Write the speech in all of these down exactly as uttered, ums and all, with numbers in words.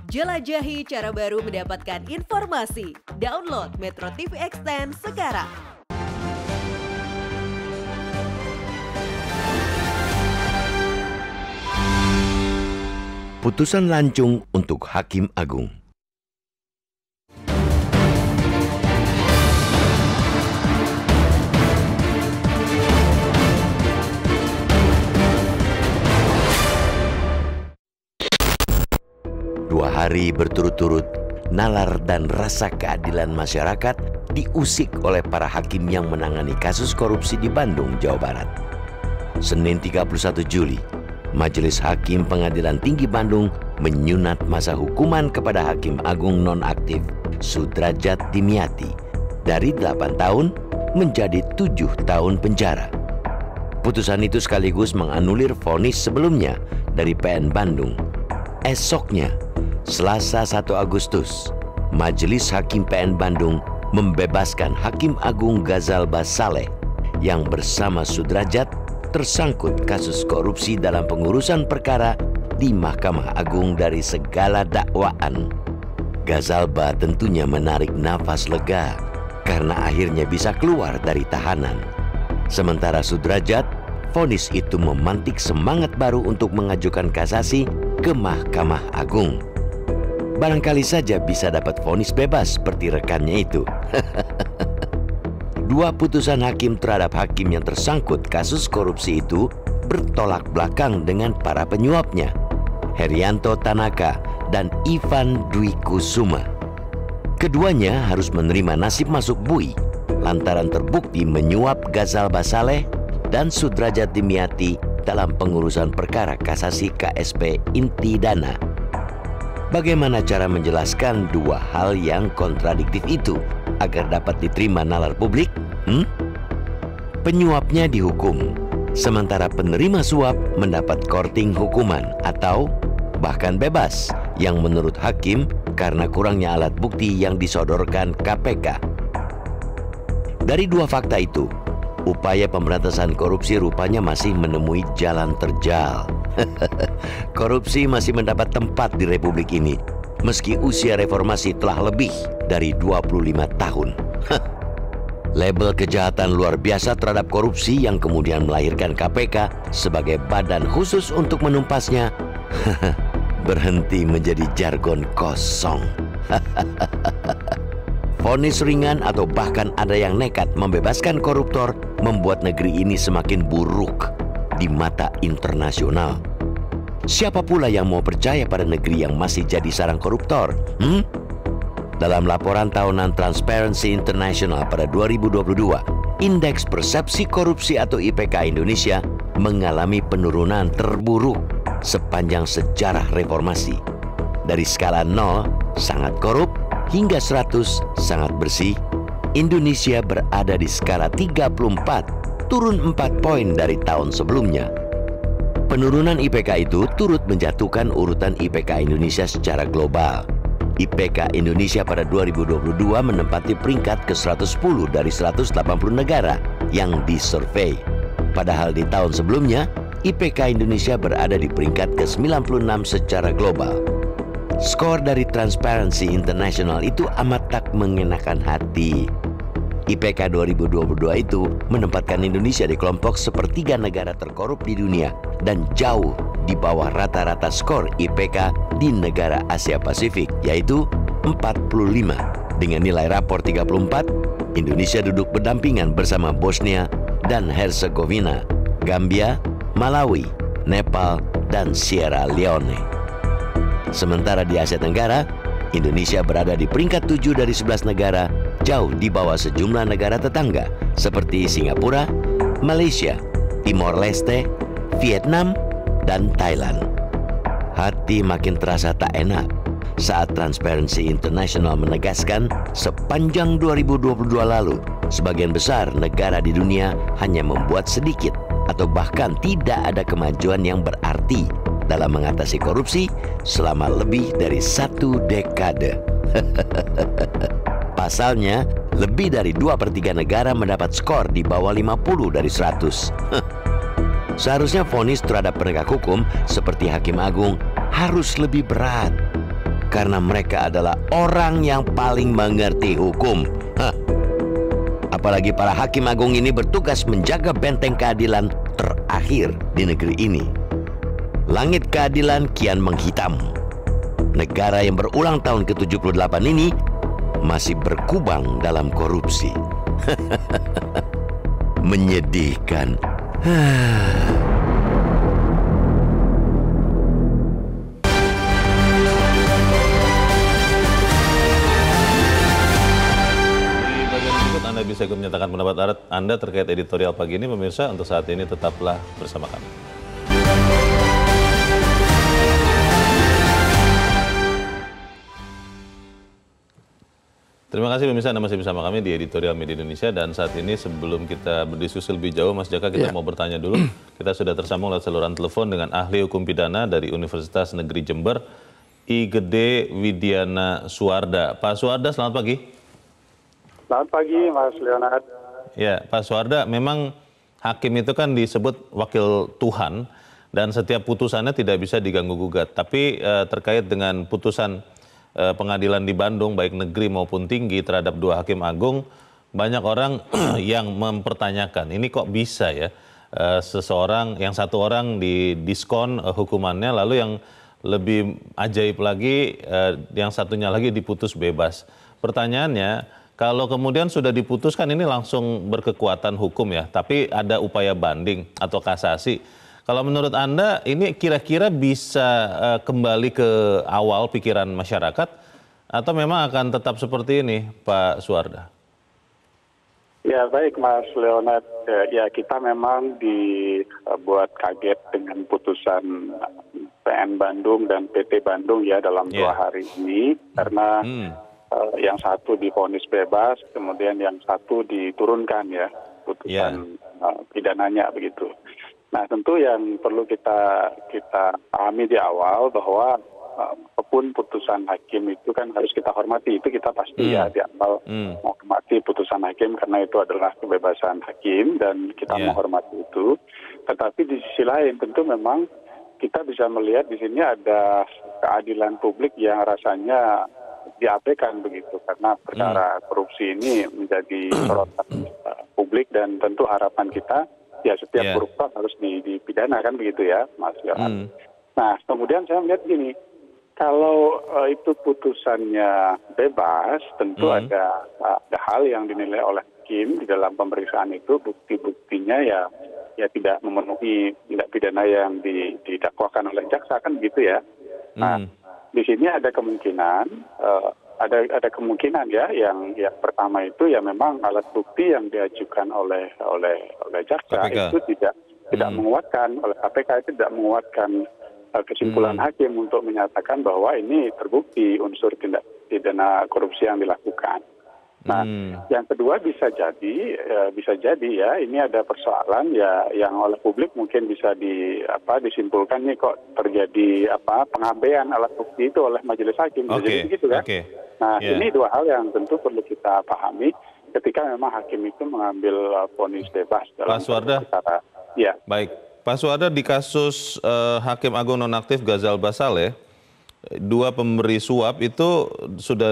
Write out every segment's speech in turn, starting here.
Jelajahi cara baru mendapatkan informasi. Download Metro T V Extend sekarang. Putusan lancung untuk Hakim Agung. Dua hari berturut-turut, nalar dan rasa keadilan masyarakat diusik oleh para hakim yang menangani kasus korupsi di Bandung, Jawa Barat. Senin tiga puluh satu Juli, Majelis Hakim Pengadilan Tinggi Bandung menyunat masa hukuman kepada Hakim Agung nonaktif Sudrajat Dimyati dari delapan tahun menjadi tujuh tahun penjara. Putusan itu sekaligus menganulir vonis sebelumnya dari P N Bandung. Esoknya, Selasa satu Agustus, Majelis Hakim P N Bandung membebaskan Hakim Agung Ghazalba Saleh yang bersama Sudrajat tersangkut kasus korupsi dalam pengurusan perkara di Mahkamah Agung dari segala dakwaan. Ghazalba tentunya menarik nafas lega karena akhirnya bisa keluar dari tahanan. Sementara Sudrajat, vonis itu memantik semangat baru untuk mengajukan kasasi ke Mahkamah Agung. Barangkali saja bisa dapat vonis bebas seperti rekannya itu. Dua putusan hakim terhadap hakim yang tersangkut kasus korupsi itu bertolak belakang dengan para penyuapnya, Herianto Tanaka dan Ivan Dwi Kusuma. Keduanya harus menerima nasib masuk bui lantaran terbukti menyuap Ghazalba Saleh dan Sudrajat Dimyati dalam pengurusan perkara kasasi K S P inti dana. Bagaimana cara menjelaskan dua hal yang kontradiktif itu agar dapat diterima nalar publik? Hmm? Penyuapnya dihukum, sementara penerima suap mendapat korting hukuman atau bahkan bebas yang menurut hakim karena kurangnya alat bukti yang disodorkan K P K. Dari dua fakta itu, upaya pemberantasan korupsi rupanya masih menemui jalan terjal. Korupsi masih mendapat tempat di Republik ini, meski usia reformasi telah lebih dari dua puluh lima tahun. Label kejahatan luar biasa terhadap korupsi yang kemudian melahirkan K P K sebagai badan khusus untuk menumpasnya berhenti menjadi jargon kosong. Vonis ringan atau bahkan ada yang nekat membebaskan koruptor membuat negeri ini semakin buruk di mata internasional. Siapa pula yang mau percaya pada negeri yang masih jadi sarang koruptor? Hmm? Dalam laporan tahunan Transparency International pada dua ribu dua puluh dua, Indeks Persepsi Korupsi atau I P K Indonesia mengalami penurunan terburuk sepanjang sejarah reformasi. Dari skala nol, sangat korup, hingga seratus, sangat bersih, Indonesia berada di skala tiga puluh empat, turun empat poin dari tahun sebelumnya. Penurunan I P K itu turut menjatuhkan urutan I P K Indonesia secara global. I P K Indonesia pada dua ribu dua puluh dua menempati peringkat ke seratus sepuluh dari seratus delapan puluh negara yang disurvei. Padahal di tahun sebelumnya, I P K Indonesia berada di peringkat ke sembilan puluh enam secara global. Skor dari Transparency International itu amat tak mengenakan hati. I P K dua ribu dua puluh dua itu menempatkan Indonesia di kelompok sepertiga negara terkorup di dunia dan jauh di bawah rata-rata skor I P K di negara Asia Pasifik, yaitu empat puluh lima. Dengan nilai rapor tiga puluh empat, Indonesia duduk berdampingan bersama Bosnia dan Herzegovina, Gambia, Malawi, Nepal, dan Sierra Leone. Sementara di Asia Tenggara, Indonesia berada di peringkat tujuh dari sebelas negara, jauh di bawah sejumlah negara tetangga seperti Singapura, Malaysia, Timor Leste, Vietnam, dan Thailand. Hati makin terasa tak enak saat Transparency International menegaskan sepanjang dua ribu dua puluh dua lalu, sebagian besar negara di dunia hanya membuat sedikit atau bahkan tidak ada kemajuan yang berarti dalam mengatasi korupsi selama lebih dari satu dekade. Pasalnya, lebih dari dua per tiga negara mendapat skor di bawah lima puluh dari seratus. Seharusnya vonis terhadap penegak hukum seperti Hakim Agung harus lebih berat. karena mereka adalah orang yang paling mengerti hukum. Hah. Apalagi para hakim agung ini bertugas menjaga benteng keadilan terakhir di negeri ini. Langit keadilan kian menghitam. Negara yang berulang tahun ke tujuh puluh delapan ini masih berkubang dalam korupsi. Menyedihkan. Anda bisa menyatakan pendapat Anda terkait editorial pagi ini, pemirsa. Untuk saat ini tetaplah bersama kami. Terima kasih pemirsa, Anda masih bersama kami di Editorial Media Indonesia. Dan saat ini sebelum kita berdiskusi lebih jauh, Mas Jaka, kita ya. mau bertanya dulu. Kita sudah tersambung lewat saluran telepon dengan ahli hukum pidana dari Universitas Negeri Jember, I Gede Widiana Suwarda. Pak Suwarda, selamat pagi. Selamat pagi, Mas Leonard. Ya, Pak Suwarda, memang hakim itu kan disebut wakil Tuhan dan setiap putusannya tidak bisa diganggu-gugat. Tapi eh, terkait dengan putusan eh, pengadilan di Bandung, baik negeri maupun tinggi terhadap dua hakim agung, banyak orang yang mempertanyakan, ini kok bisa ya eh, seseorang, yang satu orang didiskon eh, hukumannya, lalu yang lebih ajaib lagi, eh, yang satunya lagi diputus bebas. Pertanyaannya, kalau kemudian sudah diputuskan ini langsung berkekuatan hukum ya, tapi ada upaya banding atau kasasi. Kalau menurut Anda ini kira-kira bisa uh, kembali ke awal pikiran masyarakat atau memang akan tetap seperti ini, Pak Suwarda? Ya baik Mas Leonard, ya kita memang dibuat kaget dengan putusan P N Bandung dan P T Bandung ya dalam yeah. dua hari ini karena hmm. uh, yang satu divonis bebas, kemudian yang satu diturunkan ya putusan yeah. uh, pidananya begitu. Nah tentu yang perlu kita kita pahami di awal bahwa apapun putusan hakim itu kan harus kita hormati, itu kita pasti hmm. ya di awal hmm. menghormati putusan hakim karena itu adalah kebebasan hakim dan kita yeah. menghormati itu. Tetapi di sisi lain tentu memang kita bisa melihat di sini ada keadilan publik yang rasanya diabaikan begitu karena perkara hmm. korupsi ini menjadi sorotan uh, publik dan tentu harapan kita ya setiap yeah. koruptor harus dipidana kan begitu ya Mas Yohan. Hmm. Nah kemudian saya melihat gini. Kalau uh, itu putusannya bebas, tentu hmm. ada ada hal yang dinilai oleh hakim di dalam pemeriksaan itu, bukti-buktinya ya ya tidak memenuhi tindak pidana yang didakwakan oleh jaksa kan gitu ya. Nah, hmm. di sini ada kemungkinan uh, ada ada kemungkinan ya yang yang pertama itu ya memang alat bukti yang diajukan oleh oleh oleh jaksa K P K. itu tidak hmm. tidak menguatkan oleh K P K itu tidak menguatkan kesimpulan hmm. hakim untuk menyatakan bahwa ini terbukti unsur tindak pidana korupsi yang dilakukan. Nah, hmm. yang kedua bisa jadi, ya, bisa jadi ya, ini ada persoalan ya yang oleh publik mungkin bisa di apa disimpulkan nih kok terjadi apa pengabaian alat bukti itu oleh majelis hakim, okay. jadi begitu kan? Okay. Nah, yeah. ini dua hal yang tentu perlu kita pahami ketika memang hakim itu mengambil vonis bebas dalam perkara. Ya. Baik. Pak Suwarda, di kasus uh, Hakim Agung Nonaktif Ghazal Basaleh, dua pemberi suap itu sudah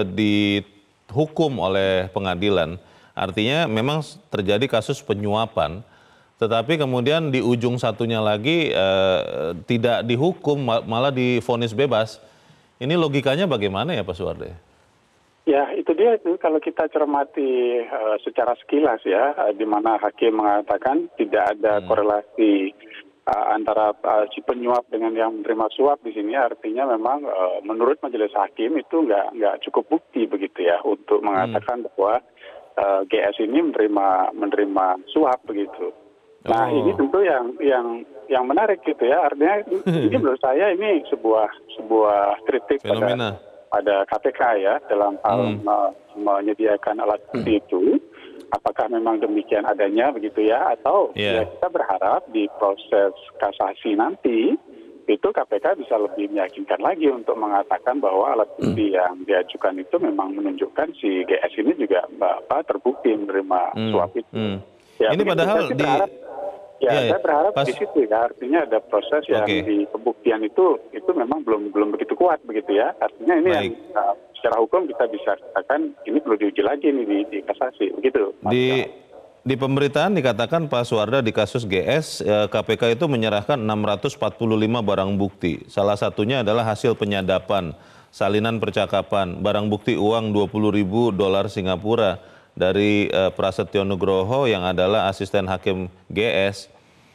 dihukum oleh pengadilan. Artinya memang terjadi kasus penyuapan, tetapi kemudian di ujung satunya lagi uh, tidak dihukum, malah divonis bebas. Ini logikanya bagaimana ya Pak Suwarda? Ya itu dia itu kalau kita cermati uh, secara sekilas ya, uh, di mana hakim mengatakan tidak ada hmm. korelasi Uh, antara uh, si penyuap dengan yang menerima suap di sini, artinya memang uh, menurut majelis hakim itu nggak nggak cukup bukti begitu ya untuk mengatakan hmm. bahwa uh, G S ini menerima menerima suap begitu. Nah oh. ini tentu yang yang yang menarik gitu ya, artinya ini menurut saya ini sebuah sebuah kritik pada pada K P K ya dalam hal hmm. uh, menyediakan alat bukti hmm. itu. Apakah memang demikian adanya begitu ya, atau yeah. ya kita berharap di proses kasasi nanti itu K P K bisa lebih meyakinkan lagi untuk mengatakan bahwa alat bukti mm. yang diajukan itu memang menunjukkan si G S ini juga apa terbukti menerima mm. suap itu. Mm. Ya, ini padahal di berharap, Ya, ya, saya berharap pas, di situ ya, artinya ada proses yang okay. di pembuktian itu itu memang belum belum begitu kuat begitu ya. Artinya ini Baik. yang uh, secara hukum kita bisa katakan ini perlu diuji lagi nih di, di kasasi begitu. Mas Di di pemberitaan dikatakan Pak Suarda di kasus G S eh, K P K itu menyerahkan enam ratus empat puluh lima barang bukti. Salah satunya adalah hasil penyadapan, salinan percakapan, barang bukti uang dua puluh ribu dolar Singapura dari uh, Prasetyo Nugroho yang adalah asisten hakim G S.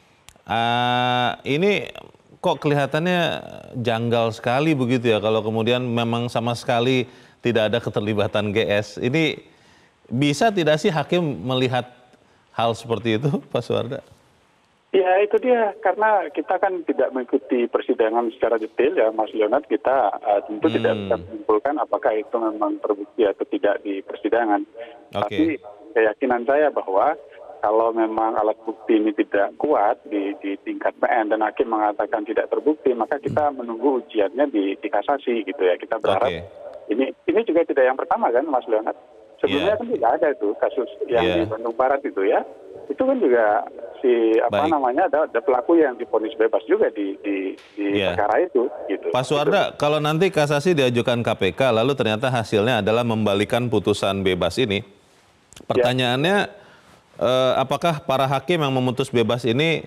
Uh, ini kok kelihatannya janggal sekali begitu ya kalau kemudian memang sama sekali tidak ada keterlibatan G S. Ini bisa tidak sih hakim melihat hal seperti itu, Pak Suarda? Ya itu dia, karena kita kan tidak mengikuti persidangan secara detail ya Mas Leonard, kita uh, tentu hmm. tidak bisa menyimpulkan apakah itu memang terbukti atau tidak di persidangan. Okay. Tapi keyakinan saya bahwa kalau memang alat bukti ini tidak kuat di, di tingkat P N dan hakim mengatakan tidak terbukti, maka kita hmm. menunggu ujiannya di, di kasasi gitu ya. Kita berharap okay. ini ini juga tidak yang pertama kan Mas Leonard. Sebelumnya yeah. kan tidak ada tuh kasus yang yeah. di Bandung Barat itu ya. Itu kan juga si apa Baik. namanya ada, ada pelaku yang divonis bebas juga di di, di yeah. perkara itu gitu. Pak Suarda, gitu. Kalau nanti kasasi diajukan K P K lalu ternyata hasilnya adalah membalikan putusan bebas ini. Pertanyaannya yeah. eh, apakah para hakim yang memutus bebas ini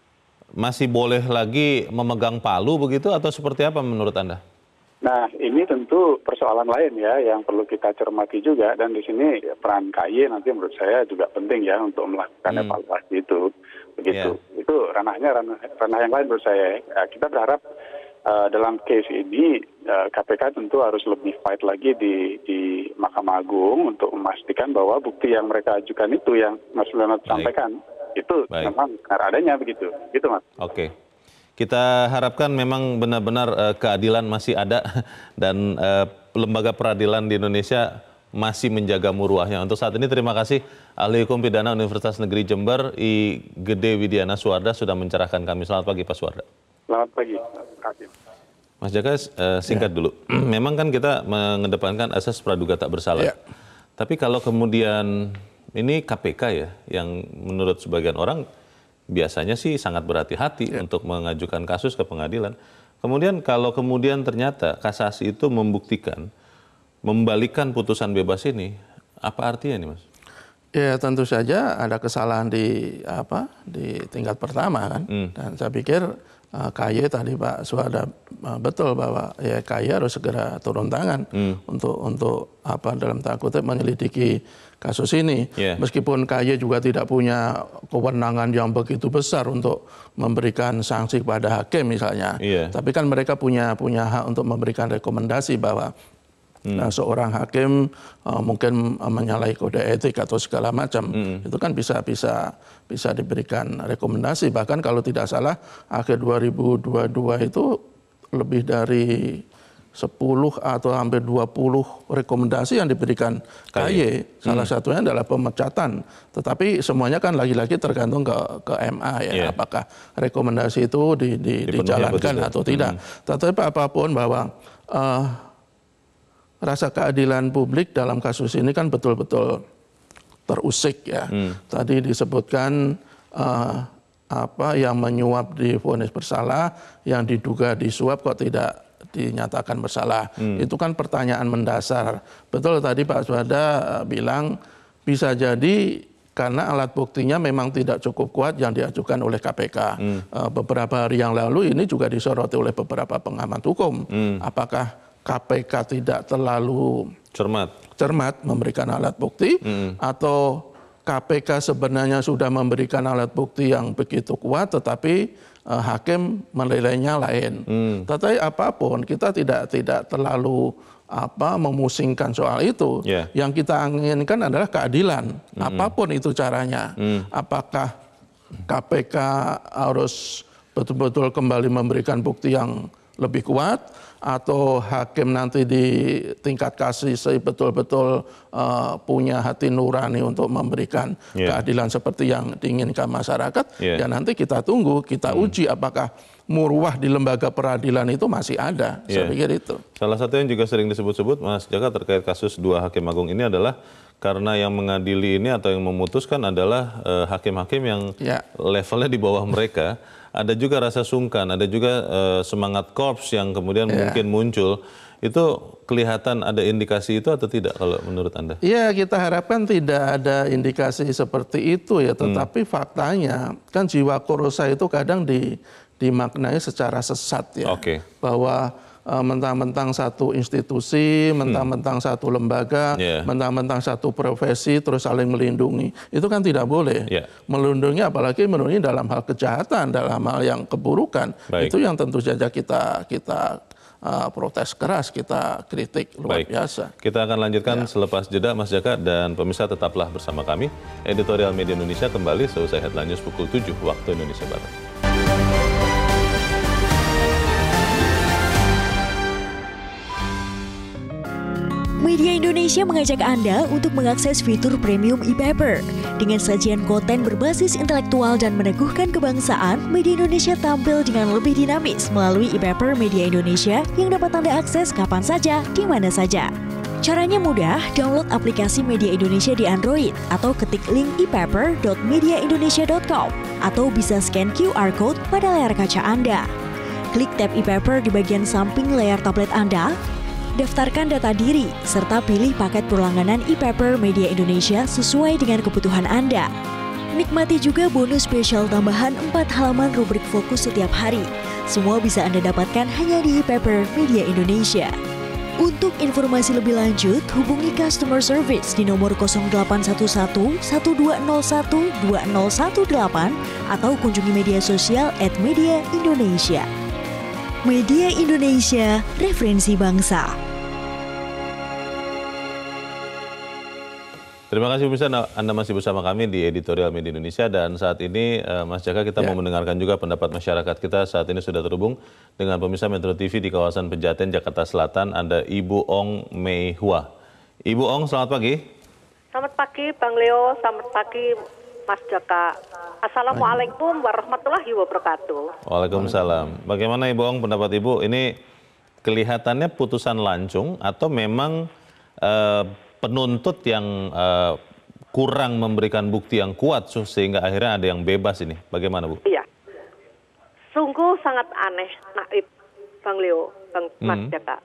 masih boleh lagi memegang palu begitu atau seperti apa menurut Anda? Nah, ini tentu persoalan lain ya yang perlu kita cermati juga, dan di sini peran K Y nanti menurut saya juga penting ya untuk melakukan hmm. evaluasi itu, begitu. Yeah. Itu ranahnya ranah, ranah yang lain menurut saya. Ya, kita berharap uh, dalam case ini uh, K P K tentu harus lebih fight lagi di di Mahkamah Agung untuk memastikan bahwa bukti yang mereka ajukan itu yang Mas Leonard sampaikan itu Baik. memang benar adanya begitu, gitu Mas. Oke. Okay. Kita harapkan memang benar-benar uh, keadilan masih ada dan uh, lembaga peradilan di Indonesia masih menjaga muruahnya. Untuk saat ini terima kasih Ahli Hukum Pidana Universitas Negeri Jember, I Gede Widiana Suarda sudah mencerahkan kami. Selamat pagi Pak Suarda. Selamat pagi. Terima kasih. Mas Jaka, uh, singkat ya. dulu. Memang kan kita mengedepankan asas praduga tak bersalah. Ya. Tapi kalau kemudian ini K P K ya yang menurut sebagian orang biasanya sih sangat berhati-hati ya. untuk mengajukan kasus ke pengadilan. Kemudian kalau kemudian ternyata kasasi itu membuktikan, membalikan putusan bebas ini, apa artinya nih Mas? Ya tentu saja ada kesalahan di apa di tingkat pertama kan. Hmm. Dan saya pikir uh, K Y tadi Pak Suarda uh, betul bahwa ya K Y harus segera turun tangan hmm. untuk untuk apa dalam tanda kutip menyelidiki kasus ini. Yeah. Meskipun K Y juga tidak punya kewenangan yang begitu besar untuk memberikan sanksi kepada hakim misalnya. Yeah. Tapi kan mereka punya punya hak untuk memberikan rekomendasi bahwa hmm. nah, seorang hakim uh, mungkin uh, menyalahi kode etik atau segala macam. Hmm. Itu kan bisa bisa bisa diberikan rekomendasi. Bahkan kalau tidak salah akhir dua ribu dua puluh dua itu lebih dari sepuluh atau hampir dua puluh rekomendasi yang diberikan K Y. Salah hmm. satunya adalah pemecatan. Tetapi semuanya kan lagi-lagi tergantung ke, ke M A ya. Yeah. Apakah rekomendasi itu di, di, dijalankan atau tidak. Hmm. Tetapi apapun bahwa uh, rasa keadilan publik dalam kasus ini kan betul-betul terusik ya. Hmm. Tadi disebutkan uh, apa yang menyuap divonis bersalah, yang diduga disuap kok tidak dinyatakan bersalah. Hmm. Itu kan pertanyaan mendasar. Betul tadi Pak Suarda uh, bilang bisa jadi karena alat buktinya memang tidak cukup kuat yang diajukan oleh K P K. Hmm. Uh, beberapa hari yang lalu ini juga disoroti oleh beberapa pengamat hukum. Hmm. Apakah K P K tidak terlalu cermat cermat memberikan alat bukti hmm. atau K P K sebenarnya sudah memberikan alat bukti yang begitu kuat tetapi Uh, hakim menilainya lain. Hmm. Tetapi apapun kita tidak tidak terlalu apa memusingkan soal itu. Yeah. Yang kita inginkan adalah keadilan. Hmm. Apapun itu caranya. Hmm. Apakah K P K harus betul-betul kembali memberikan bukti yang lebih kuat atau hakim nanti di tingkat kasasi betul-betul uh, punya hati nurani untuk memberikan yeah. keadilan seperti yang diinginkan masyarakat, yeah. ya nanti kita tunggu, kita hmm. uji apakah muruah di lembaga peradilan itu masih ada. Saya Yeah. pikir itu. Salah satu yang juga sering disebut-sebut, Mas Jaka, terkait kasus dua hakim agung ini adalah karena yang mengadili ini atau yang memutuskan adalah hakim-hakim uh, yang Yeah. levelnya di bawah mereka. Ada juga rasa sungkan, ada juga uh, semangat korps yang kemudian Yeah. mungkin muncul. Itu kelihatan ada indikasi itu atau tidak kalau menurut Anda? Iya, kita harapkan tidak ada indikasi seperti itu ya. Tetapi hmm. faktanya kan jiwa korosa itu kadang di, dimaknai secara sesat ya. Okay. Bahwa uh, mentang-mentang satu institusi, mentang-mentang hmm. satu lembaga, yeah. mentang-mentang satu profesi terus saling melindungi. Itu kan tidak boleh. Yeah. Melindungi apalagi melindungi dalam hal kejahatan, dalam hal yang keburukan. Baik. Itu yang tentu saja kita kita Uh, protes keras, kita kritik luar Baik. biasa. Kita akan lanjutkan ya. Selepas jeda, Mas Jaka, dan pemirsa tetaplah bersama kami. Editorial Media Indonesia kembali seusai Headline News pukul tujuh waktu Indonesia Barat. Media Indonesia mengajak Anda untuk mengakses fitur premium e-paper. Dengan sajian konten berbasis intelektual dan meneguhkan kebangsaan, Media Indonesia tampil dengan lebih dinamis melalui e-paper Media Indonesia yang dapat Anda akses kapan saja, di mana saja. Caranya mudah, download aplikasi Media Indonesia di Android atau ketik link e paper dot media indonesia dot com atau bisa scan Q R code pada layar kaca Anda. Klik tab e-paper di bagian samping layar tablet Anda. Daftarkan data diri, serta pilih paket berlangganan e-paper Media Indonesia sesuai dengan kebutuhan Anda. Nikmati juga bonus spesial tambahan empat halaman rubrik fokus setiap hari. Semua bisa Anda dapatkan hanya di e-paper Media Indonesia. Untuk informasi lebih lanjut, hubungi customer service di nomor nol delapan satu satu, satu dua nol satu, dua nol satu delapan atau kunjungi media sosial at Media Indonesia. Media Indonesia, referensi bangsa. Terima kasih pemirsa, Anda masih bersama kami di Editorial Media Indonesia, dan saat ini Mas Jaka, kita ya. mau mendengarkan juga pendapat masyarakat kita. Saat ini sudah terhubung dengan pemirsa Metro T V di kawasan Pejaten, Jakarta Selatan, ada Ibu Ong Mei Hua. Ibu Ong, selamat pagi. Selamat pagi Bang Leo, selamat pagi Mas Jaka. Assalamualaikum warahmatullahi wabarakatuh. Waalaikumsalam. Bagaimana Ibu Ong pendapat Ibu? Ini kelihatannya putusan lancung atau memang uh, penuntut yang uh, kurang memberikan bukti yang kuat sehingga akhirnya ada yang bebas ini? Bagaimana Bu? Iya, sungguh sangat aneh, naib Bang Leo, Bang Mas hmm. Jaka.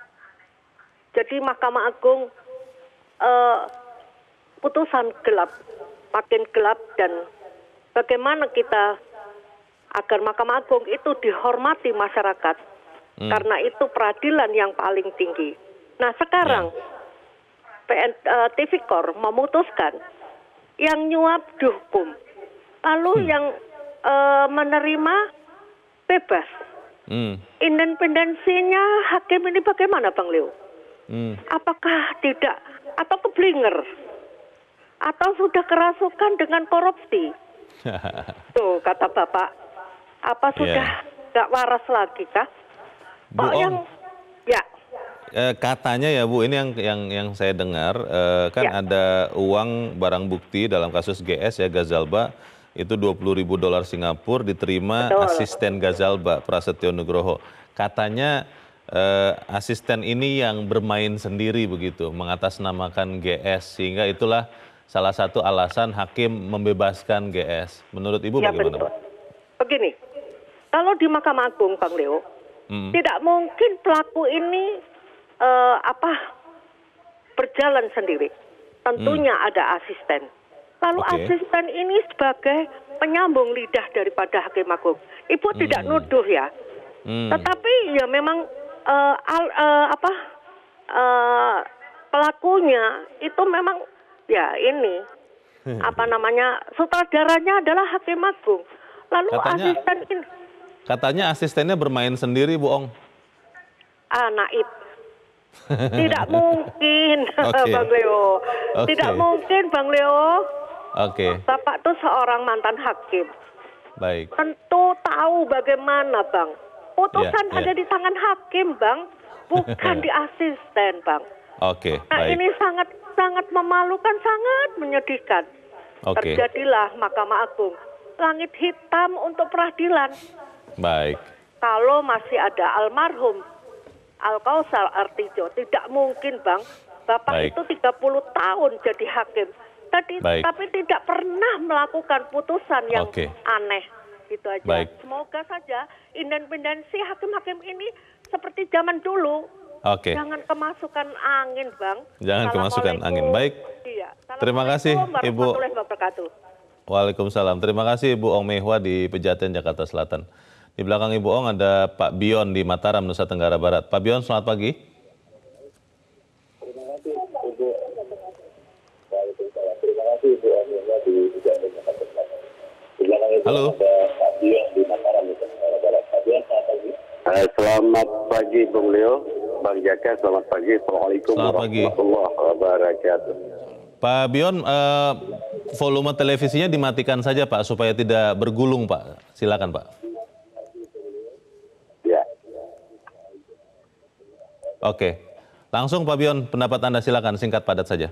Jadi Mahkamah Agung uh, putusan gelap, makin gelap, dan bagaimana kita agar Mahkamah Agung itu dihormati masyarakat, hmm. karena itu peradilan yang paling tinggi. Nah sekarang ya. P N, uh, T V Kor memutuskan yang nyuap dihukum, lalu hmm. yang uh, menerima bebas. Hmm. Independensinya hakim ini bagaimana Bang Leo? Hmm. Apakah tidak atau keblinger atau sudah kerasukan dengan korupsi? Tuh kata Bapak, apa sudah nggak yeah. waras lagi kah? Bu Ong, yang ya eh, katanya ya Bu, ini yang yang yang saya dengar eh, kan ya. ada uang barang bukti dalam kasus G S ya, Gazalba, itu dua puluh ribu dolar Singapura diterima Betul. asisten Gazalba, Prasetyo Nugroho. Katanya eh, asisten ini yang bermain sendiri begitu, mengatasnamakan G S, sehingga itulah salah satu alasan hakim membebaskan G S. Menurut Ibu ya, bagaimana? Betul. Begini, kalau di Mahkamah Agung Bang Leo, hmm. tidak mungkin pelaku ini uh, apa berjalan sendiri. Tentunya hmm. ada asisten. Lalu okay. asisten ini sebagai penyambung lidah daripada Hakim Agung. Ibu hmm. tidak nuduh ya. Hmm. Tetapi ya memang uh, al, uh, apa uh, pelakunya itu memang ya ini apa namanya sutradaranya adalah Hakim Agung. Lalu katanya, asisten ini katanya asistennya bermain sendiri, Bu Ong. Ah, naib. Tidak mungkin, okay. Bang Leo. Okay. Tidak mungkin, Bang Leo. Oke. Okay. Bapak tuh seorang mantan hakim. Baik. Tentu tahu bagaimana, Bang. Putusan yeah, ada yeah. di tangan hakim, Bang, bukan di asisten, Bang. Oke. Okay, nah, baik. ini sangat sangat memalukan, sangat menyedihkan. Okay. Terjadilah Mahkamah Agung langit hitam untuk peradilan. Baik. Kalau masih ada almarhum Al-Kausar Artijo, tidak mungkin Bang, Bapak Baik. itu tiga puluh tahun jadi hakim. Tadi, Baik. tapi tidak pernah melakukan putusan yang Oke. aneh. Gitu aja. Baik. Semoga saja independensi hakim-hakim ini seperti zaman dulu. Oke. Jangan kemasukan angin, Bang. Jangan kemasukan angin. Baik. Iya. Terima kasih, Assalamualaikum Ibu. warahmatullahi wabarakatuh. Waalaikumsalam. Terima kasih Ibu Ong Mehwa di Pejaten, Jakarta Selatan. Di belakang Ibu Ong ada Pak Bion di Mataram, Nusa Tenggara Barat. Pak Bion, selamat pagi. Terima kasih, Ibu. Terima kasih, Ibu Ong Mehwa di Pejaten, Jakarta Selatan. Di belakang Ibu Halo. ada Pak Bion di Mataram, Nusa Tenggara Barat. Pak Bion, selamat pagi. Selamat pagi Bung Leo, Bang Jaka, selamat pagi. Assalamualaikum Selamat pagi. warahmatullahi wabarakatuh. Pak Bion, eh, volume televisinya dimatikan saja Pak, supaya tidak bergulung Pak. Silakan Pak. Ya. Oke. Langsung Pak Bion, pendapat Anda silakan, singkat padat saja.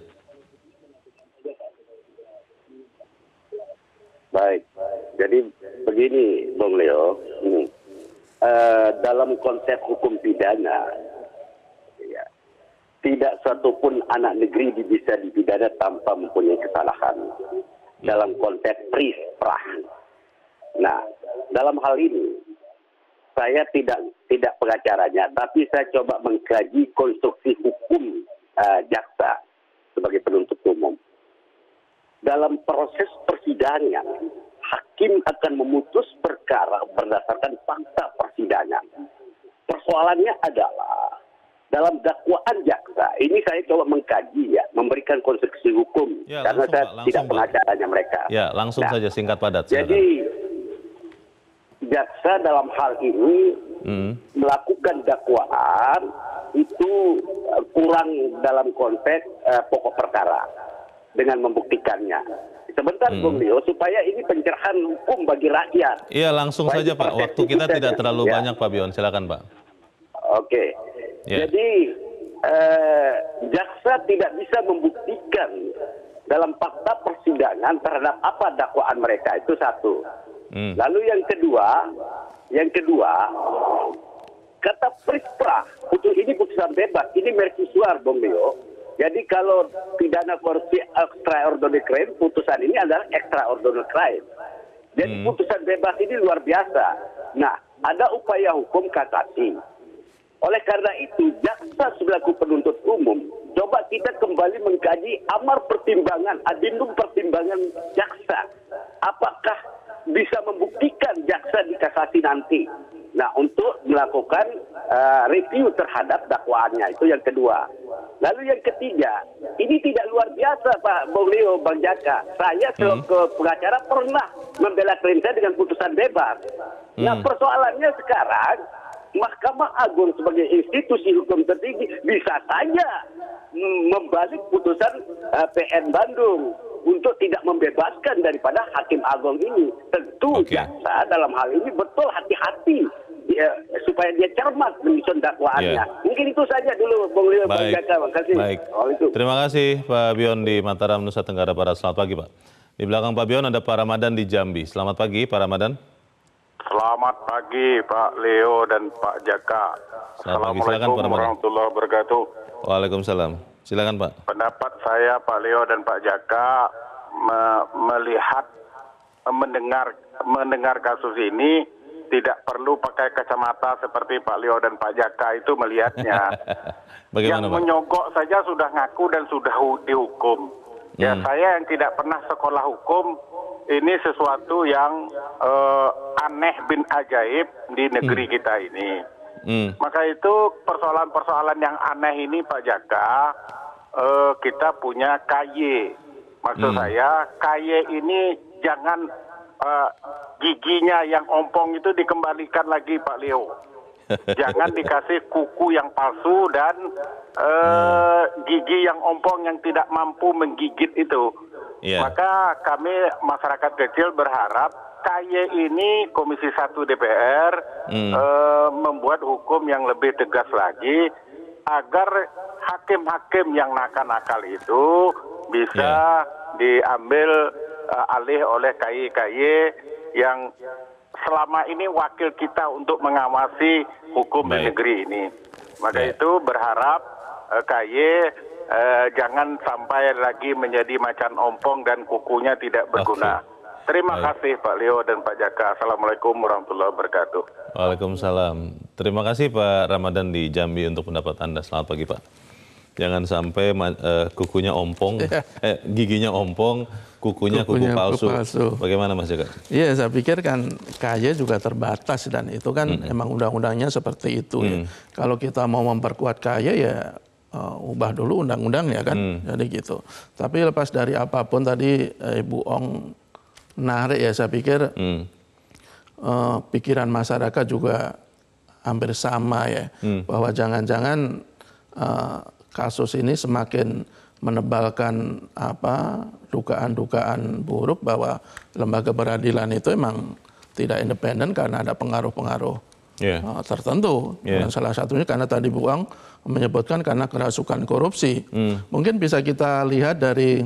Baik, jadi begini Bung Leo, hmm. uh, dalam konsep hukum pidana, ya, tidak satupun anak negeri bisa dipidana tanpa mempunyai kesalahan dalam konteks prisprah. Nah, dalam hal ini saya tidak tidak pengacaranya, tapi saya coba mengkaji konstruksi hukum uh, jaksa sebagai penuntut umum. Dalam proses persidangan, hakim akan memutus perkara berdasarkan fakta persidangan. Persoalannya adalah dalam dakwaan jaksa, ini saya coba mengkaji ya, memberikan konstruksi hukum, Ya, karena langsung, saya Pak, langsung, tidak Pak. pengacaranya mereka. Ya, langsung Nah, saja singkat padat. Silakan. Jadi jaksa dalam hal ini Hmm. melakukan dakwaan itu uh, kurang dalam konteks uh, pokok perkara dengan membuktikannya. Sebentar Hmm. Bung Leo, supaya ini pencerahan hukum bagi rakyat. Iya, langsung Baik, saja Pak. persepsi Waktu kita kita tidak kan. terlalu Ya. banyak Pak Bion. Silakan Pak. Oke. Ya. Jadi eh, jaksa tidak bisa membuktikan dalam fakta persidangan terhadap apa dakwaan mereka, itu satu. Hmm. Lalu yang kedua, yang kedua, kata prisprah, putus ini putusan bebas, ini mercusuar Bung Leo. Jadi kalau pidana korupsi extraordinary crime, putusan ini adalah extraordinary crime. Jadi Hmm. putusan bebas ini luar biasa. Nah, ada upaya hukum kasasi. Oleh karena itu, jaksa selaku penuntut umum, coba kita kembali mengkaji amar pertimbangan, adendum pertimbangan jaksa. Apakah bisa membuktikan jaksa di kasasi nanti? Nah, untuk melakukan uh, review terhadap dakwaannya, itu yang kedua. Lalu yang ketiga, ini tidak luar biasa Pak Bung Leo, Bang Jaka. Saya selaku hmm. pengacara pernah membela klien saya dengan putusan bebas. Hmm. Nah, persoalannya sekarang, Mahkamah Agung sebagai institusi hukum tertinggi bisa saja membalik putusan uh, P N Bandung untuk tidak membebaskan daripada Hakim Agung ini. Tentu okay. jaksa dalam hal ini betul hati-hati ya, supaya dia cermat menyusun dakwaannya. Yeah. Mungkin itu saja dulu Bung Leo, Bang Baik. Jaka. Terima kasih. Baik. Terima kasih Pak Bion di Mataram, Nusa Tenggara Barat. Selamat pagi Pak. Di belakang Pak Bion ada Pak Ramadan di Jambi. Selamat pagi Pak Ramadan. Selamat pagi Pak Leo dan Pak Jaka. Selamat pagi. Silakan, Pak Assalamualaikum Ramadan. warahmatullahi wabarakatuh. Waalaikumsalam. Silakan Pak. Pendapat saya Pak Leo dan Pak Jaka me- melihat, mendengar, mendengar kasus ini tidak perlu pakai kacamata seperti Pak Leo dan Pak Jaka itu melihatnya. Bagaimana yang Pak? menyogok saja sudah ngaku dan sudah hu- dihukum. Ya Hmm. saya yang tidak pernah sekolah hukum, ini sesuatu yang uh, aneh bin ajaib di negeri Hmm. kita ini. Hmm. Maka itu persoalan-persoalan yang aneh ini Pak Jaka, uh, kita punya K Y. Maksud Hmm. saya K Y ini jangan uh, giginya yang ompong itu dikembalikan lagi Pak Leo. Jangan dikasih kuku yang palsu dan uh, gigi yang ompong yang tidak mampu menggigit itu. Yeah. Maka kami masyarakat kecil berharap K Y ini Komisi satu D P R Hmm. uh, membuat hukum yang lebih tegas lagi agar hakim-hakim yang nakal-nakal itu bisa Yeah. diambil uh, alih oleh K Y K Y yang selama ini wakil kita untuk mengawasi hukum di negeri ini. Maka Baik. itu berharap uh, K Y uh, jangan sampai lagi menjadi macan ompong dan kukunya tidak berguna. Okay. Terima Baik. kasih Pak Leo dan Pak Jaka. Assalamualaikum warahmatullahi wabarakatuh. Waalaikumsalam. Terima kasih Pak Ramadan di Jambi untuk pendapat Anda. Selamat pagi Pak. Jangan sampai uh, kukunya ompong, eh, giginya ompong, kukunya, Kukunya kuku palsu. kuku palsu. Bagaimana Mas Jaka? Iya, saya pikir kan K Y juga terbatas dan itu kan hmm. emang undang-undangnya seperti itu. Hmm. Ya. Kalau kita mau memperkuat K Y ya uh, ubah dulu undang-undangnya kan, hmm. jadi gitu. Tapi lepas dari apapun tadi uh, Ibu Ong menarik ya, saya pikir hmm. uh, pikiran masyarakat juga hampir sama ya, hmm. bahwa jangan-jangan uh, kasus ini semakin menebalkan apa dugaan-dugaan buruk bahwa lembaga peradilan itu emang tidak independen karena ada pengaruh-pengaruh yeah. uh, tertentu. Yeah. Dan salah satunya karena tadi Bu Ong menyebutkan karena kerasukan korupsi. Hmm. Mungkin bisa kita lihat dari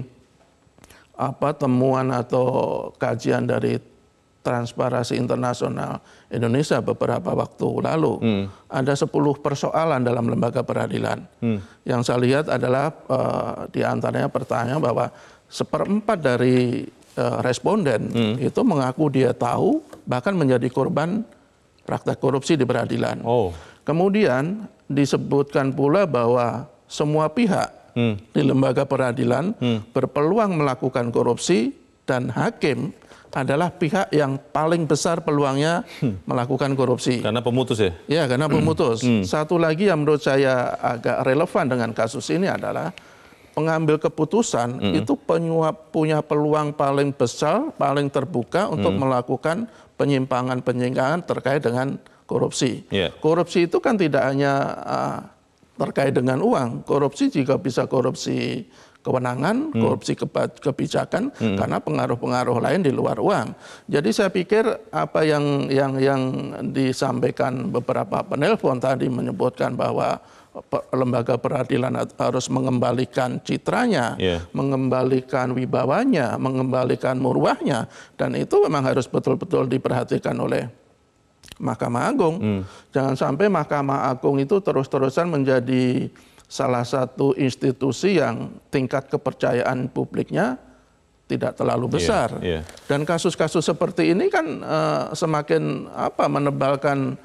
apa temuan atau kajian dari Transparansi Internasional Indonesia beberapa waktu lalu. Hmm. Ada sepuluh persoalan dalam lembaga peradilan. Hmm. Yang saya lihat adalah uh, di antaranya pertanyaan bahwa seperempat dari uh, responden hmm. itu mengaku dia tahu bahkan menjadi korban praktek korupsi di peradilan. Oh. Kemudian disebutkan pula bahwa semua pihak Hmm. di lembaga peradilan hmm. berpeluang melakukan korupsi dan hakim adalah pihak yang paling besar peluangnya hmm. melakukan korupsi. Karena pemutus ya? Ya, karena pemutus. Hmm. Satu lagi yang menurut saya agak relevan dengan kasus ini adalah pengambil keputusan hmm. itu penyuap punya peluang paling besar, paling terbuka untuk hmm. melakukan penyimpangan-penyimpangan terkait dengan korupsi. Yeah. Korupsi itu kan tidak hanya uh, terkait dengan uang, korupsi juga bisa korupsi kewenangan, hmm. korupsi kebijakan, hmm. karena pengaruh-pengaruh lain di luar uang. Jadi saya pikir apa yang yang yang disampaikan beberapa penelpon tadi menyebutkan bahwa lembaga peradilan harus mengembalikan citranya, yeah. mengembalikan wibawanya, mengembalikan murwahnya, dan itu memang harus betul-betul diperhatikan oleh Mahkamah Agung. Hmm. Jangan sampai Mahkamah Agung itu terus-terusan menjadi salah satu institusi yang tingkat kepercayaan publiknya tidak terlalu besar. Yeah, yeah. Dan kasus-kasus seperti ini kan uh, semakin apa menebalkan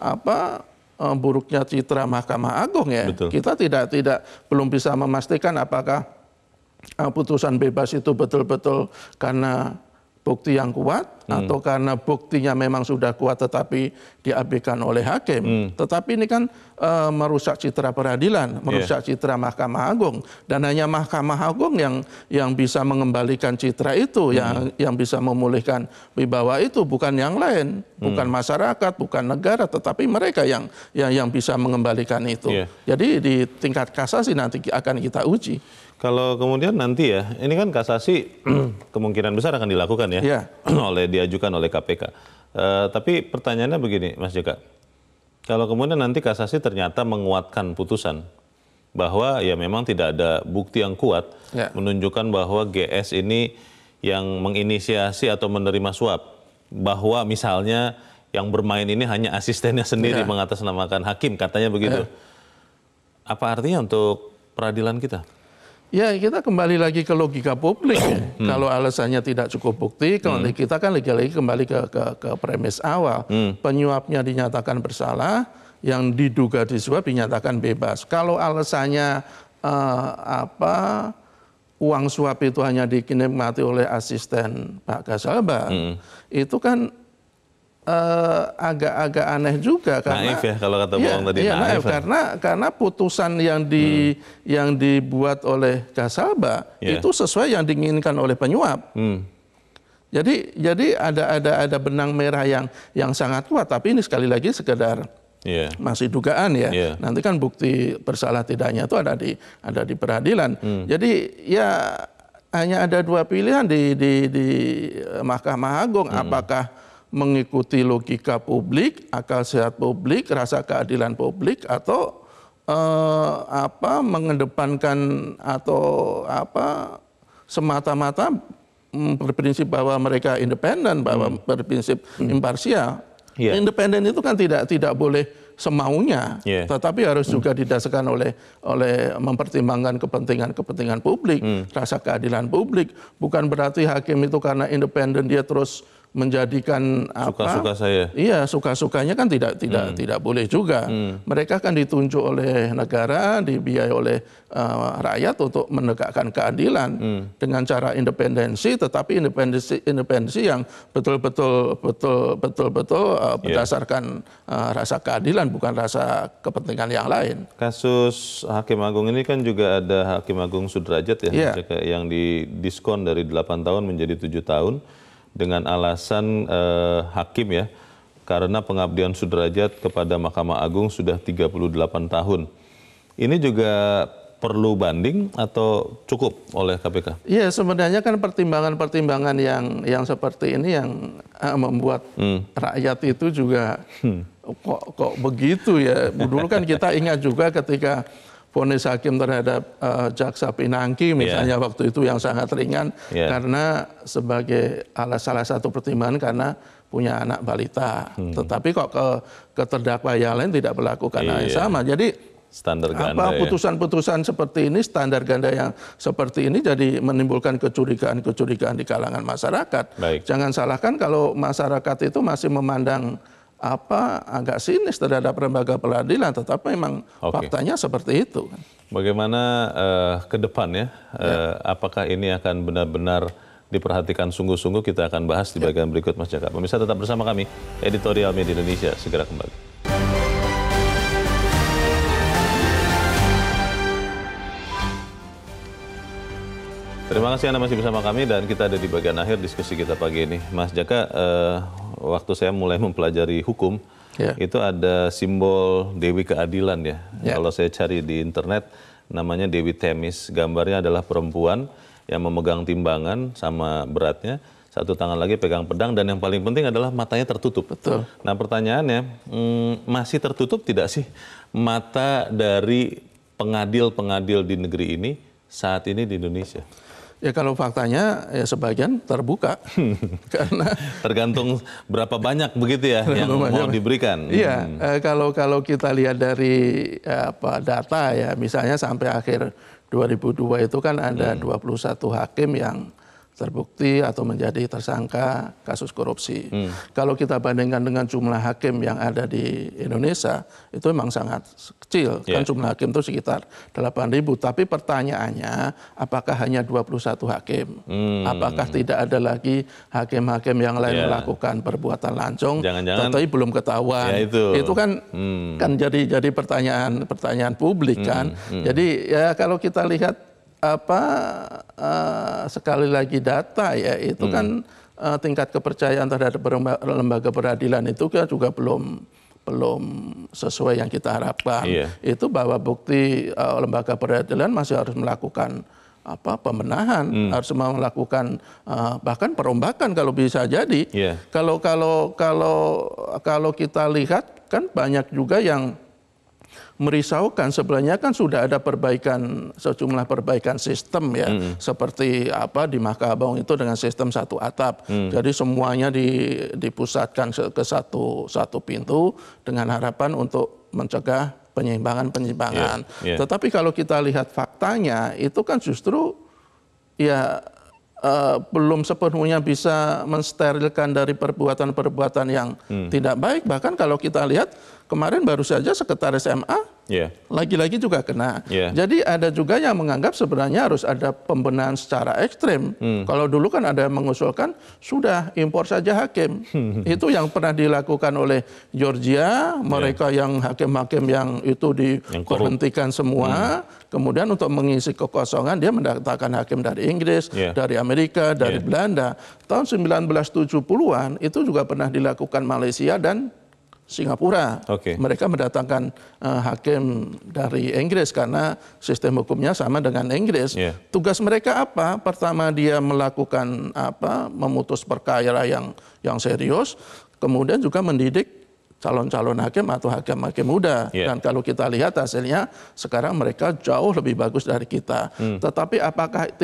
apa uh, buruknya citra Mahkamah Agung ya. Betul. Kita tidak tidak belum bisa memastikan apakah uh, putusan bebas itu betul-betul karena bukti yang kuat hmm. atau karena buktinya memang sudah kuat tetapi diabaikan oleh hakim. Hmm. Tetapi ini kan e, merusak citra peradilan, merusak yeah. citra Mahkamah Agung, dan hanya Mahkamah Agung yang yang bisa mengembalikan citra itu, hmm. yang yang bisa memulihkan wibawa itu, bukan yang lain, hmm. bukan masyarakat, bukan negara, tetapi mereka yang yang yang bisa mengembalikan itu. Yeah. Jadi di tingkat kasasi nanti akan kita uji. Kalau kemudian nanti ya, ini kan kasasi kemungkinan besar akan dilakukan ya, yeah. oleh diajukan oleh K P K. Uh, tapi pertanyaannya begini, Mas Jaka, kalau kemudian nanti kasasi ternyata menguatkan putusan bahwa ya memang tidak ada bukti yang kuat yeah. menunjukkan bahwa G S ini yang menginisiasi atau menerima suap, bahwa misalnya yang bermain ini hanya asistennya sendiri yeah. mengatasnamakan hakim, katanya begitu. Yeah. Apa artinya untuk peradilan kita? Ya, kita kembali lagi ke logika publik. Ya. Hmm. Kalau alasannya tidak cukup bukti, kembali hmm. kita kan lagi-lagi kembali ke, ke, ke premis awal. Hmm. Penyuapnya dinyatakan bersalah, yang diduga disuap dinyatakan bebas. Kalau alasannya uh, apa uang suap itu hanya dinikmati oleh asisten Pak Gasalba, hmm. itu kan agak-agak uh, aneh juga karena naif ya kalau kata Bang tadi, iya, naif, naif karena karena putusan yang di hmm. yang dibuat oleh Gasalba yeah. itu sesuai yang diinginkan oleh penyuap. Hmm. Jadi jadi ada ada ada benang merah yang yang sangat kuat, tapi ini sekali lagi sekedar yeah. masih dugaan ya. Yeah. Nanti kan bukti bersalah tidaknya itu ada di ada di peradilan. Hmm. Jadi ya hanya ada dua pilihan di di di Mahkamah Agung, hmm. apakah mengikuti logika publik, akal sehat publik, rasa keadilan publik, atau eh, apa mengedepankan atau apa semata-mata berprinsip bahwa mereka independen, bahwa hmm. berprinsip hmm. imparsial. Yeah. Independen itu kan tidak tidak boleh semaunya, yeah. tetapi harus hmm. juga didasarkan oleh oleh mempertimbangkan kepentingan-kepentingan publik, hmm. rasa keadilan publik. Bukan berarti hakim itu karena independen dia terus menjadikan suka-suka apa? saya. Iya, suka-sukanya kan tidak tidak hmm. tidak boleh juga. Hmm. Mereka kan ditunjuk oleh negara, dibiayai oleh uh, rakyat untuk menegakkan keadilan hmm. dengan cara independensi, tetapi independensi independensi yang betul-betul betul betul-betul uh, berdasarkan yeah. uh, rasa keadilan, bukan rasa kepentingan yang lain. Kasus Hakim Agung ini kan juga ada Hakim Agung Sudrajat ya, yeah. yang didiskon dari delapan tahun menjadi tujuh tahun. Dengan alasan eh, hakim ya, karena pengabdian Sudrajat kepada Mahkamah Agung sudah tiga puluh delapan tahun. Ini juga perlu banding atau cukup oleh K P K? Iya, sebenarnya kan pertimbangan-pertimbangan yang yang seperti ini yang uh, membuat hmm. rakyat itu juga hmm. kok kok begitu ya. Dulu kan kita ingat juga ketika vonis hakim terhadap uh, Jaksa Pinangki misalnya yeah. waktu itu yang sangat ringan yeah. karena sebagai alas salah satu pertimbangan karena punya anak balita. Hmm. Tetapi kok ke, ke terdakwa yang lain tidak berlaku karena yeah. yang sama. Jadi standar ganda, apa putusan-putusan ya. seperti ini, standar ganda yang seperti ini jadi menimbulkan kecurigaan-kecurigaan di kalangan masyarakat. Baik. Jangan salahkan kalau masyarakat itu masih memandang apa agak sinis terhadap lembaga peradilan, tetapi memang okay. faktanya seperti itu. Bagaimana uh, ke depan ya, uh, ya, apakah ini akan benar-benar diperhatikan sungguh-sungguh, kita akan bahas di bagian ya. berikut Mas Jaka. Pemirsa tetap bersama kami, Editorial Media Indonesia segera kembali. Terima kasih Anda masih bersama kami dan kita ada di bagian akhir diskusi kita pagi ini. Mas Jaka, uh, waktu saya mulai mempelajari hukum, ya. itu ada simbol Dewi Keadilan ya. ya. Kalau saya cari di internet, namanya Dewi Themis. Gambarnya adalah perempuan yang memegang timbangan sama beratnya. Satu tangan lagi pegang pedang dan yang paling penting adalah matanya tertutup. Betul. Nah pertanyaannya, hmm, masih tertutup tidak sih mata dari pengadil-pengadil di negeri ini saat ini di Indonesia? Ya kalau faktanya ya sebagian terbuka karena tergantung berapa banyak begitu ya yang mau diberikan. Iya, hmm. eh, kalau kalau kita lihat dari eh, apa data ya, misalnya sampai akhir dua ribu dua itu kan ada hmm. dua puluh satu hakim yang terbukti atau menjadi tersangka kasus korupsi. Hmm. Kalau kita bandingkan dengan jumlah hakim yang ada di Indonesia, itu memang sangat kecil. Yeah. Kan jumlah hakim itu sekitar delapan ribu. Tapi pertanyaannya, apakah hanya dua puluh satu hakim? Hmm. Apakah tidak ada lagi hakim-hakim yang lain yeah. melakukan perbuatan lancung? Jangan-jangan, tetapi belum ketahuan. Ya itu. itu kan hmm. kan jadi jadi pertanyaan pertanyaan publik kan. Hmm. Hmm. Jadi ya kalau kita lihat apa uh, sekali lagi data ya itu hmm. kan uh, tingkat kepercayaan terhadap lembaga peradilan itu kan juga belum belum sesuai yang kita harapkan. Iya. Itu bahwa bukti uh, lembaga peradilan masih harus melakukan apa pembenahan, hmm. harus melakukan uh, bahkan perombakan kalau bisa jadi. Yeah. Kalau kalau kalau kalau kita lihat kan banyak juga yang merisaukan. Sebenarnya kan sudah ada perbaikan, sejumlah perbaikan sistem ya, mm. seperti apa di Mahkamah Agung itu dengan sistem satu atap. Mm. Jadi semuanya di, dipusatkan ke satu satu pintu dengan harapan untuk mencegah penyimpangan-penyimpangan. Yeah, yeah. Tetapi kalau kita lihat faktanya itu kan justru ya uh, belum sepenuhnya bisa mensterilkan dari perbuatan-perbuatan yang mm. tidak baik. Bahkan kalau kita lihat kemarin baru saja sekretaris M A yeah. lagi-lagi juga kena. Yeah. Jadi ada juga yang menganggap sebenarnya harus ada pembenahan secara ekstrim. Hmm. Kalau dulu kan ada yang mengusulkan sudah impor saja hakim. Itu yang pernah dilakukan oleh Georgia, mereka yeah. yang hakim-hakim yang itu diberhentikan semua. Hmm. Kemudian untuk mengisi kekosongan dia mendatangkan hakim dari Inggris, yeah. dari Amerika, dari yeah. Belanda. Tahun sembilan belas tujuh puluhan itu juga pernah dilakukan Malaysia dan Singapura. Okay. Mereka mendatangkan uh, hakim dari Inggris karena sistem hukumnya sama dengan Inggris. Yeah. Tugas mereka apa? Pertama dia melakukan apa? Memutus perkara yang yang serius, kemudian juga mendidik calon-calon hakim atau hakim-hakim muda. Yeah. Dan kalau kita lihat hasilnya sekarang mereka jauh lebih bagus dari kita. Hmm. Tetapi apakah tidak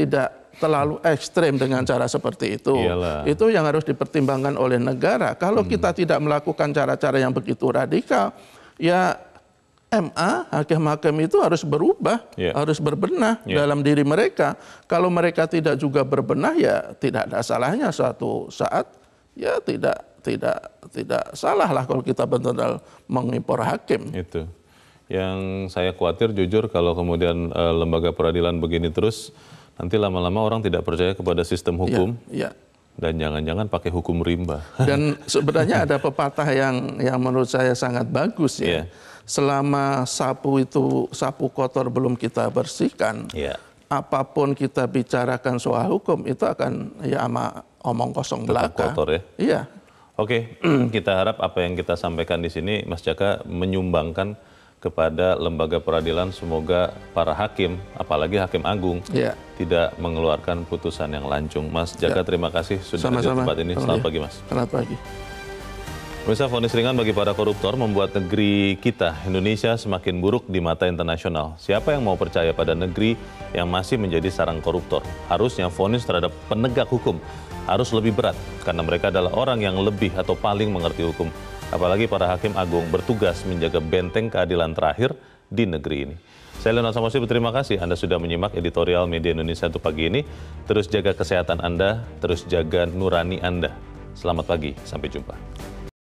terlalu ekstrem dengan cara seperti itu. Iyalah. Itu yang harus dipertimbangkan oleh negara. Kalau hmm. kita tidak melakukan cara-cara yang begitu radikal, ya M A, hakim-hakim itu harus berubah, yeah. harus berbenah yeah. dalam diri mereka. Kalau mereka tidak juga berbenah, ya tidak ada salahnya suatu saat, ya tidak tidak tidak salah lah kalau kita benar-benar mengimpor hakim. Itu. Yang saya khawatir jujur kalau kemudian uh, lembaga peradilan begini terus, nanti lama-lama orang tidak percaya kepada sistem hukum. Ya, ya. Dan jangan-jangan pakai hukum rimba. Dan sebenarnya ada pepatah yang yang menurut saya sangat bagus ya. Yeah. Selama sapu itu sapu kotor belum kita bersihkan, yeah. apapun kita bicarakan soal hukum itu akan ya ama omong kosong belaka. Kotor ya. Iya. Oke, kita harap apa yang kita sampaikan di sini, Mas Jaka, menyumbangkan kepada lembaga peradilan, semoga para hakim, apalagi hakim agung, ya. tidak mengeluarkan putusan yang lancung. Mas Jaka, ya. terima kasih sudah hadir di tempat ini. Selamat pagi, Mas. Selamat pagi. Pemirsa, vonis ringan bagi para koruptor membuat negeri kita, Indonesia, semakin buruk di mata internasional. Siapa yang mau percaya pada negeri yang masih menjadi sarang koruptor? Harusnya vonis terhadap penegak hukum harus lebih berat, karena mereka adalah orang yang lebih atau paling mengerti hukum. Apalagi para hakim agung bertugas menjaga benteng keadilan terakhir di negeri ini. Saya Leonard Samosir, berterima kasih Anda sudah menyimak editorial Media Indonesia untuk pagi ini. Terus jaga kesehatan Anda, terus jaga nurani Anda. Selamat pagi, sampai jumpa.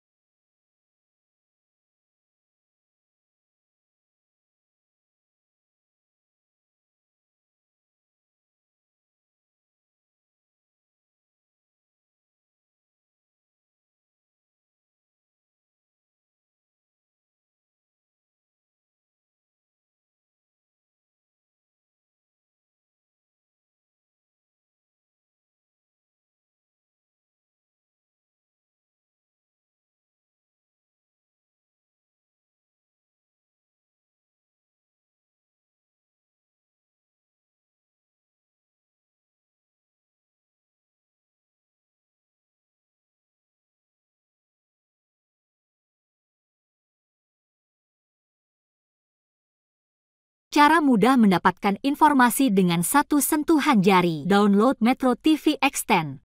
Cara mudah mendapatkan informasi dengan satu sentuhan jari. Download Metro T V Extend.